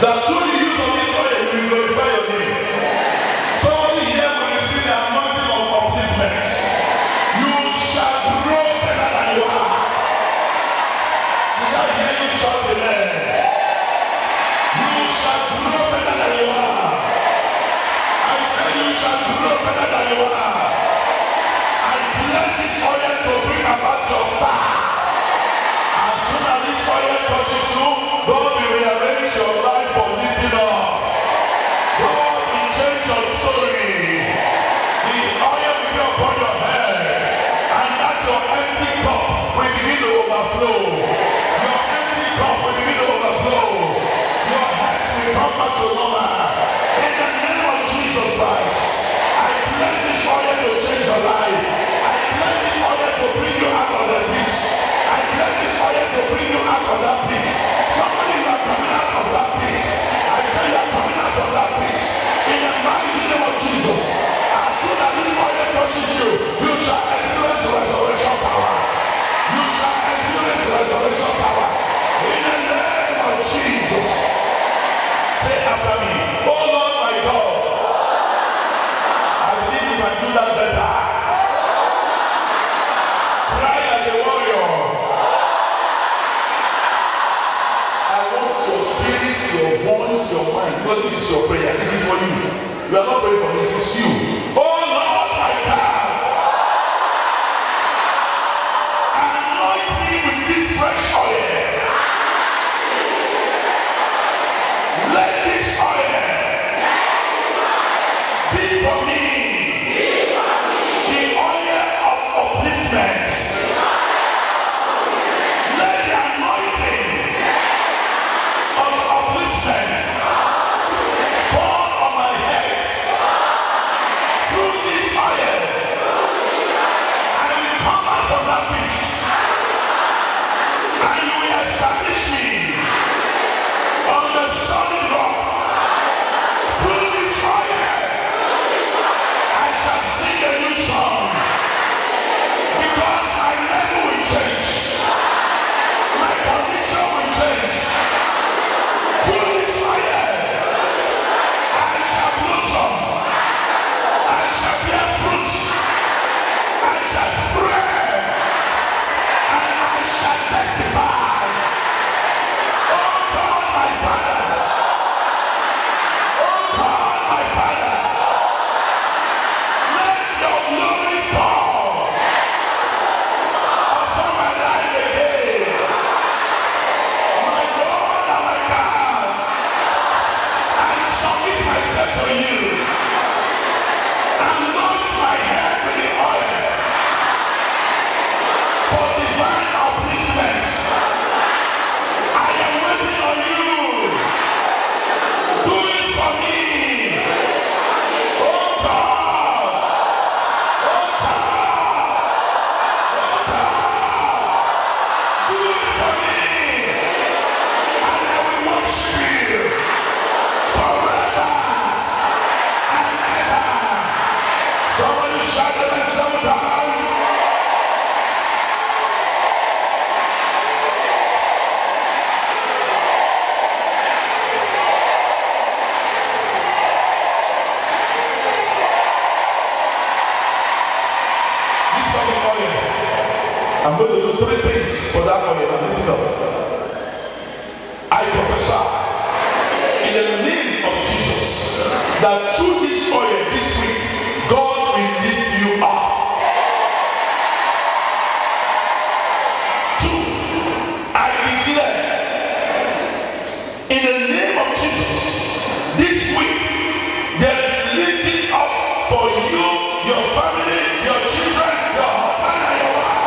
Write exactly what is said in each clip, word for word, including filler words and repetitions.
That through the use of this oil, we glorify your name. Somebody here will receive the anointing of upliftment. You shall grow better than you are. Did I hear you shout amen? You shall grow better than you are. I say you shall grow better than you are. I bless this oil to bring about your star. As soon as this oil touches you, God will rearrange your life for lifting up. God will change your story. The oil will be upon your head, and that your empty cup will begin to overflow. Your empty cup will begin to overflow. Your head will come back to normal. In the name of Jesus Christ, I bless this oil to change your life. I bless this oil to bring you out of the pit. I bless this oil to bring you out of that pit. Somebody, you are coming out of that pit. I say you are coming out of that pit. In the mighty name of Jesus. As soon as this oil touches you, you shall experience resurrection power. You shall experience resurrection power. In the name of Jesus. Say after me, oh Lord my God. I believe you can do that better. Cry like a warrior. I want your spirit, your voice, your mind. Because this is your prayer. It is for you. You are not praying for me. It is you. Oh Lord my God. Anoint me with this fresh oil. Let this oil be for me the oil of upliftment. Let the anointing of upliftment fall on my head. Through this oil, I will come out from that pit, and you will establish me on the solid rock. Through this oil, I shall sing a new song, because my level will change, my condition will change. Through this oil, I shall blossom, I shall bear fruit, I shall spread, and I shall testify. Oh God, my Father. Oh God, my Father. Let your glory fall upon my life again. My God and my God, I submit myself to you. Anoint my head with the oil for divine upliftment. I am waiting on you. Do it for me. Oh God. Oh God. Oh God. Do it for me. And I will worship you forever and ever. Somebody shout them and sometime. I'm going to do three things for that oil. I'm lifting up. I prophesy in the name of Jesus that through this oil this week, God will lift you up. Two, I declare in the name of Jesus, this week there is lifting up for you, your family, your children, your husband, and your wife.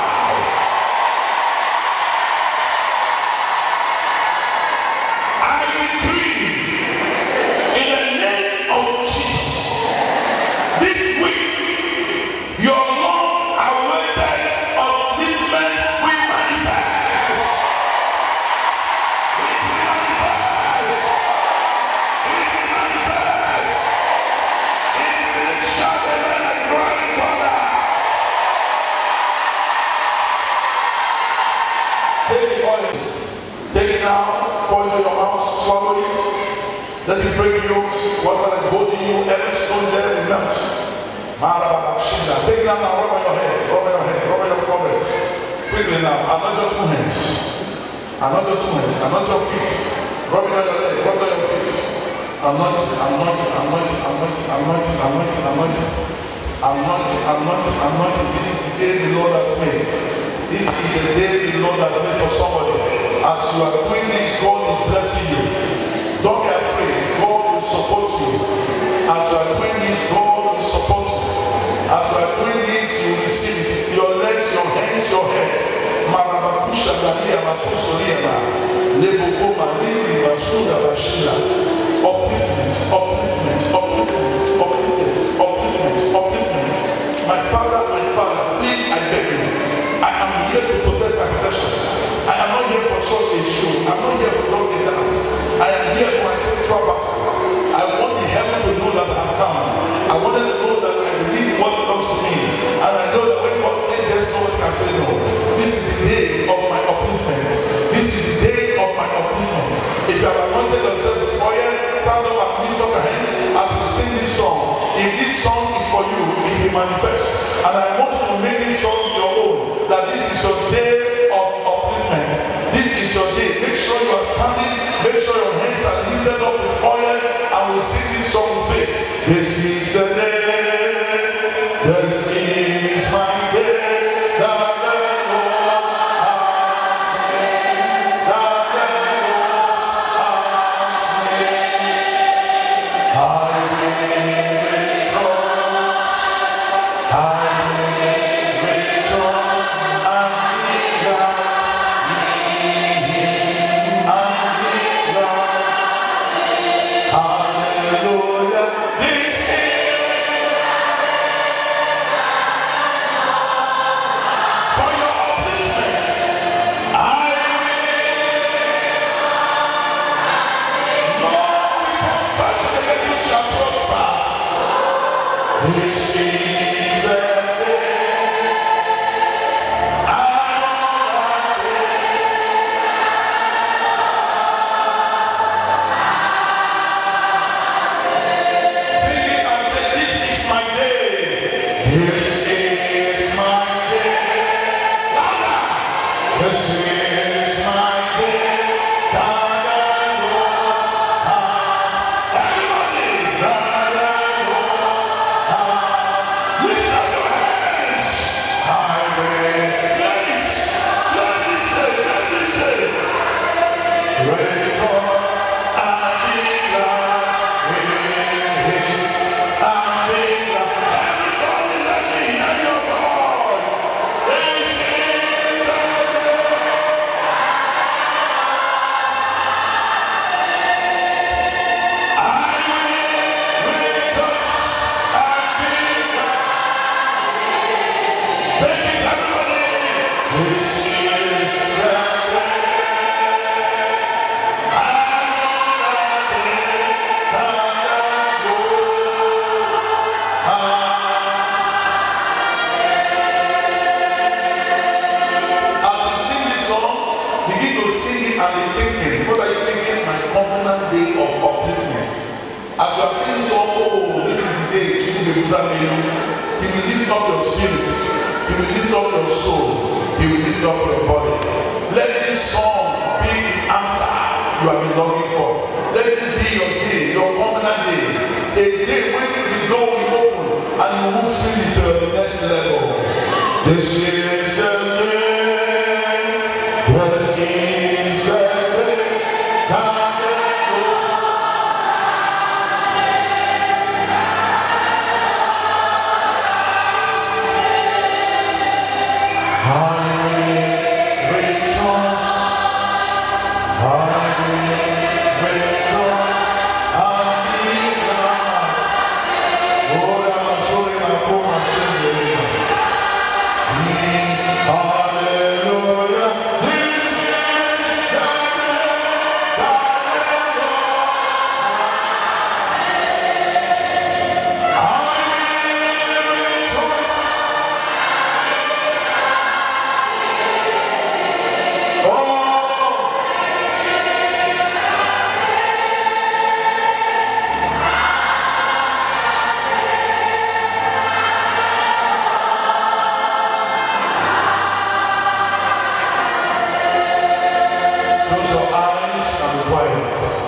Take the oil. Take it now, pour it in your mouth, swallow it. Let it break yokes, whatever is holding you, every stone there will melt. Take it now, rub on your head, rub on your head, rub on your forehead. Quickly now, another two hands. Another two hands, another feet. Rub on your leg, rub on your feet. Anointing, anointing, anointing, anointing, anointing, anointing, anointing. Anointing, anointing, anointing. This is the day the Lord has made. This is the day the Lord has made for somebody. As you are doing this, God is blessing you. Don't be afraid. God will support you. As you are doing this, God will support you. As you are doing this, you will receive it. Your legs, your hands, your head. Marabakusha Galia Masusoriana. Lebokoma Lili Masuda Bashila. Upliftment, upliftment, upliftment, upliftment, upliftment, upliftment. My Father, my Father, please, I beg you. I am here to possess my possession. I am not here for such a show. I am not here for just a dance. I am here for my spiritual battle. I want the heaven to know that I have come. I want them to know that I believe what belongs to me. And I know that when God says yes, no one can say no. This is the day of my upliftment. This is the day of my upliftment. If you have anointed yourself with oil, stand up and lift up your hands as we sing this song. If this song is for you, it will manifest. And I want you to make this song your own. That this is your day of upliftment. This is your day. Make sure you are standing. Make sure your hands are lifted up with oil. And we'll sing this song with faith. This is the day. This is my day. That the Lord has made. That the Lord has made. I will rejoice. I Yeah. Close your eyes and be quiet.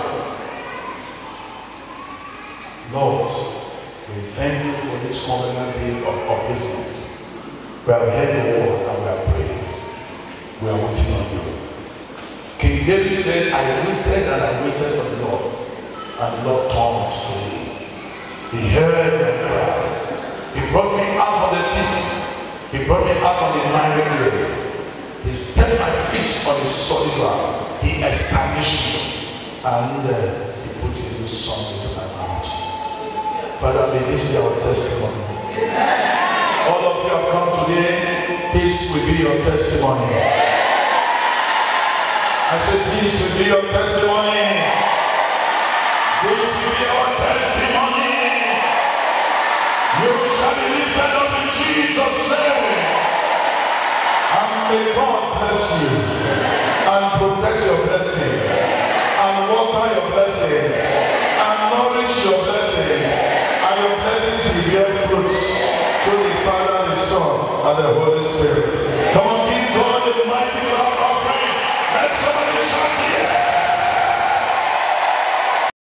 Lord, we thank you for this covenant day of upliftment. We have heard the word and we have prayed. We are waiting on you. King David said, I waited and I waited for the Lord, and the Lord turned to me. He heard my cry. He brought me out of the pit. He brought me out of the miry clay. He set my feet on the solid ground. He established me, and uh, he put a new song into my mouth. Father, may this be our testimony. Amen. All of you have come today. Peace will be your testimony. Amen. I said, peace will be your testimony. Peace will be our testimony. You shall be lifted up in Jesus' name. And may God